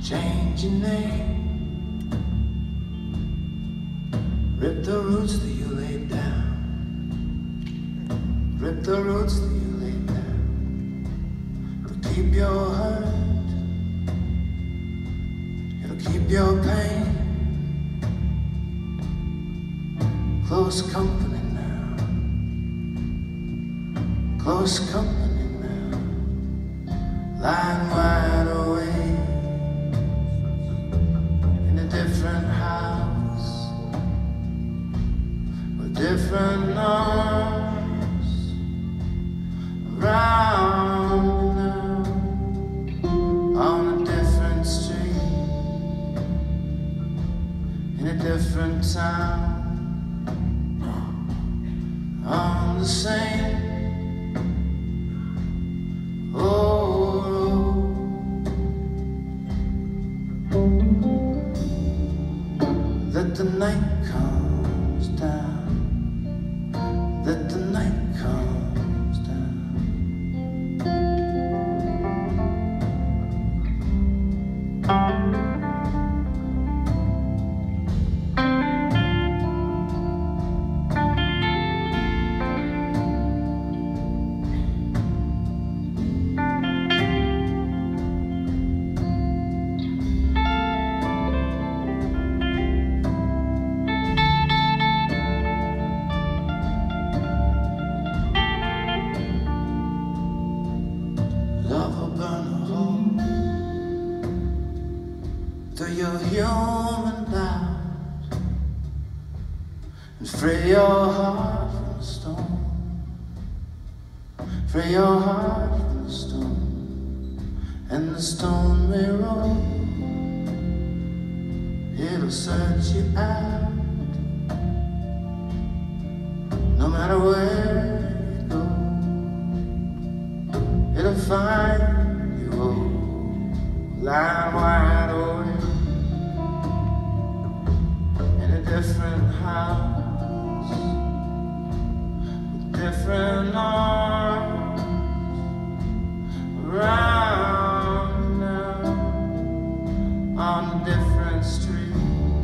change your name. Rip the roots that you laid down. Rip the roots that you laid down. It'll keep your hurt. It'll keep your pain. Close company now. Close company now. Lying wide awake in a different house with different arms around me now, on a different street, in a different town, on the same that the night comes down, that the night comes down. Through your human doubt and free your heart from the stone. Free your heart from the stone, and the stone may roll. It'll search you out, no matter where you go. It'll find you all lying wide awake in a different house with different arms around now, on a different street,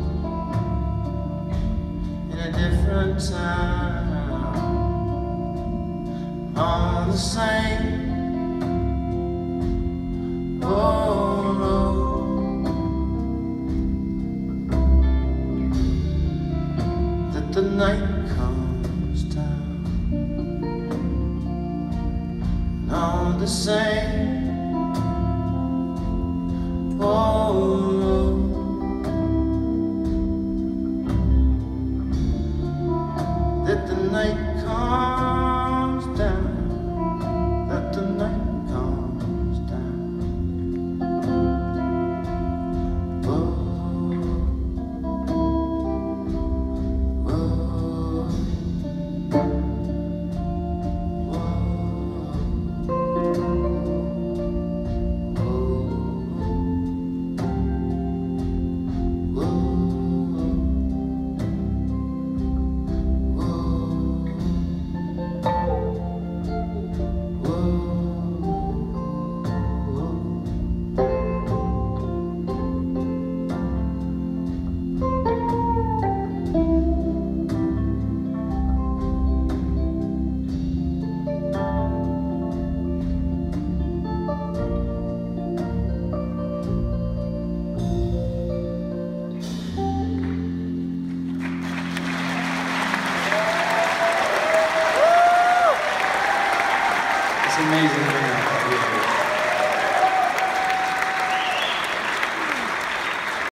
in a different town, on the same the night comes down, and on the same road that the night comes down, that the night comes down. Whoa. It's amazing.